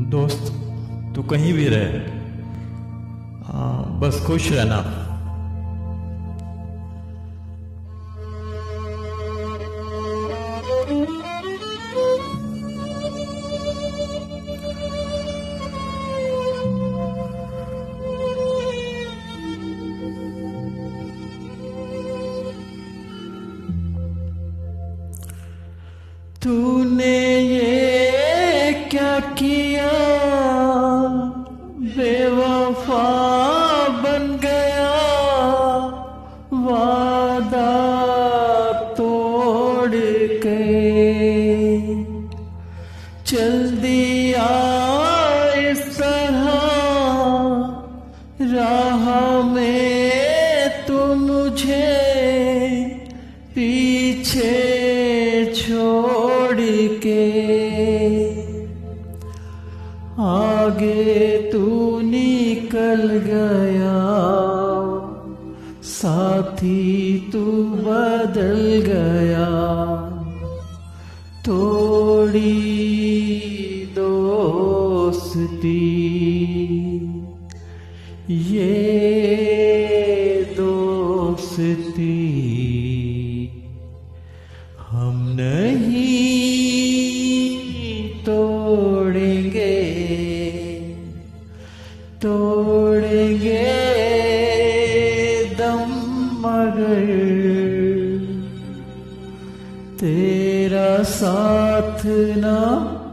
दोस्त, तू कहीं भी रहे, बस खुश रहना। तूने ये क्या किया, बेवफा बन गया, वादा तोड़ के चल दिया इस तरह, राह में तू मुझे पीछे छोड़ के। आगे तू निकल गया, साथी तू बदल गया, तोड़ी दोस्ती ये दोस्ती हम नहीं तोड़ेंगे, तोड़ेंगे दम मगर तेरा साथ ना